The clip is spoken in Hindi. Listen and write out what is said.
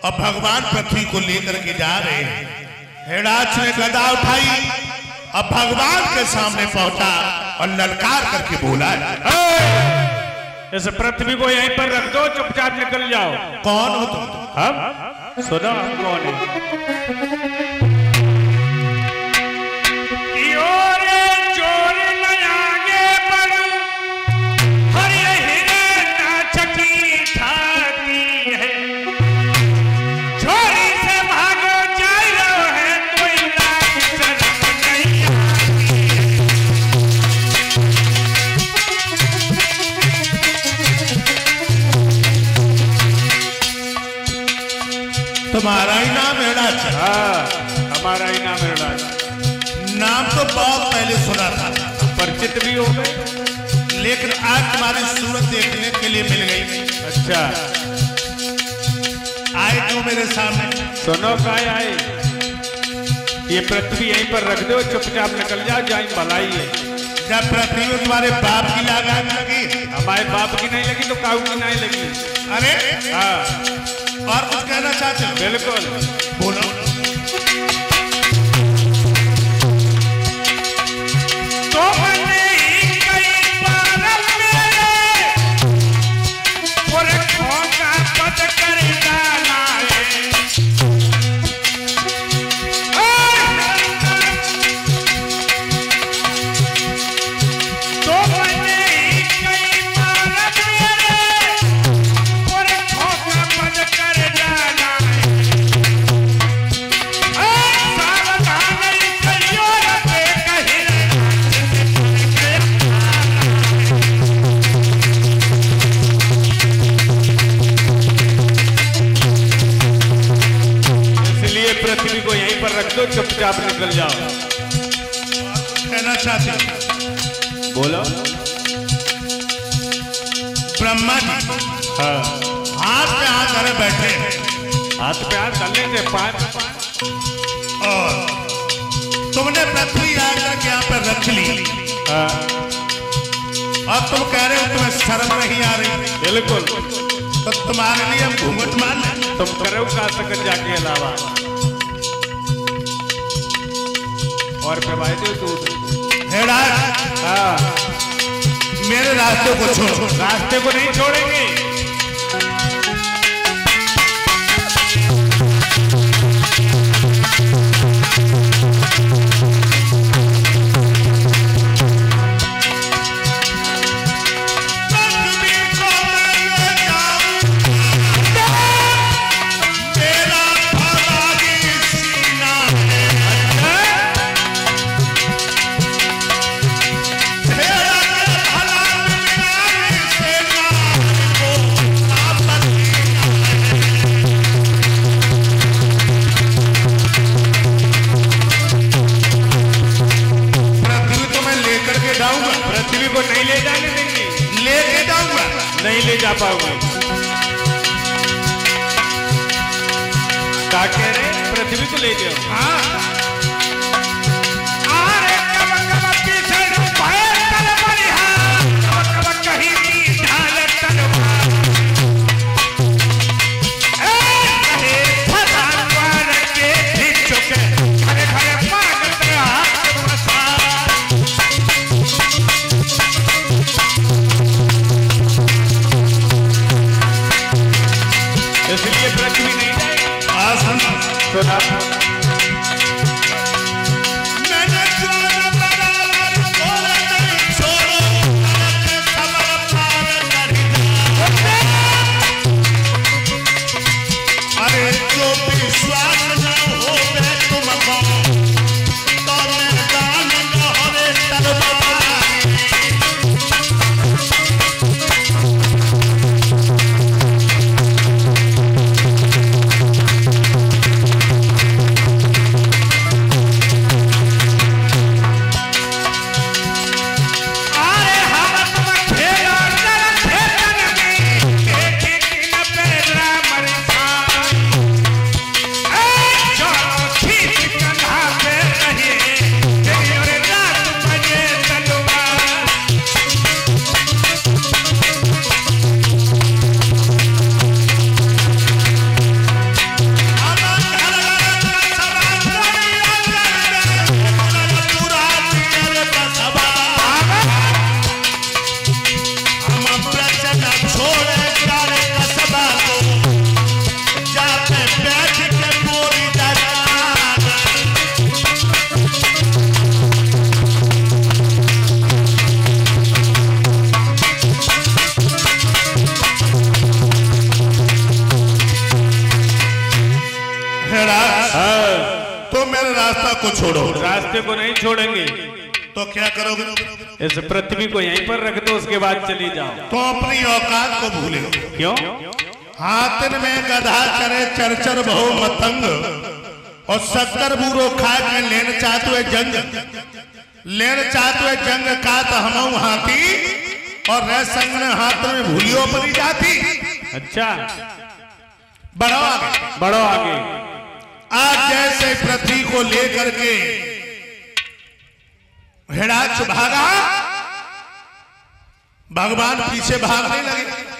और भगवान पृथ्वी को लेकर के जा रहे हैं। हिरणाक्ष ने गदा उठाई और भगवान के सामने पहुंचा और ललकार करके बोला, इस पृथ्वी को यहीं पर रख दो, चुपचाप निकल जाओ। कौन हो तुम? हम सुनो, हम कौन है? तुम्हारा ही नाम हिरणाक्ष? हाँ, हमारा ही नाम हिरणाक्ष। नाम तो बहुत पहले सुना था, परिचित भी हो गए, लेकिन आज तुम्हारी सूरत देखने के लिए मिल गई। अच्छा, आए क्यों मेरे सामने? सुनो, काय आए? ये पृथ्वी यहीं पर रख दो, चुपचाप निकल जाओ, जाए भलाई है। जब पृथ्वी में तुम्हारे बाप की लगाम लगी? हमारे बाप की नहीं लगी तो काऊ की नहीं लगी। अरे हाँ, और कुछ कहना चाहते हो? बिल्कुल, बोलो। तो मैंने कई बार मेरे पुरखों का पद कर डाला है। तो मैंने कई बार मेरे पुरखों का पद कर डाला है। सावधान करियो रे कहीं पृथ्वी को यहीं पर रख दो, चुपचाप निकल जाओ। कहना चाहते हो? बोलो। ब्रह्मा जी हाँ, हाथ पे हाथ धरे बैठे हैं हाथ पे हाथ डालने से पाए और तुमने पृथ्वी आकर के यहाँ पर रख ली। हाँ, और तुम कह रहे हो तुम्हें शर्म नहीं आ रही? बिल्कुल। तो तुम्हारे लिए हम घूंघट मान लें? तुम करो का सकत जाके अलावा और पेवाए दो दूध। हिरणाक्ष, हाँ, मेरे रास्ते को छोड़ो। रास्ते को नहीं छोड़ेंगे। पृथ्वी को नहीं ले जाने देंगे। लेके जाऊंगा? नहीं ले जा पाओगे। क्या कह रहे? पृथ्वी को ले जाओ। हाँ, इसलिए पृथ्वी नहीं जाएगी। सुना, अरे जो विश्वास न हो तुम को तो मैदान न होवे तलवार। तुम मेरे रास्ता को छोड़ो। रास्ते को नहीं छोड़ेंगे। तो क्या करोगे? इस पृथ्वी को यहीं पर रख दो, उसके बाद चली जाओ। तो अपनी औकात को भूले हो। क्यों? हाथन में गधा करे चरचर बहु मतंग, और 70 बूरो खा के लेन चाहते हुए जंग का तो हम हाथी, और रह संग ने हाथ में भूलियो परी जाती। अच्छा, बढ़ो आगे, बढ़ो आगे। आज जैसे पृथ्वी को लेकर के हिरणाक्ष भागा, भगवान पीछे भागने लगे।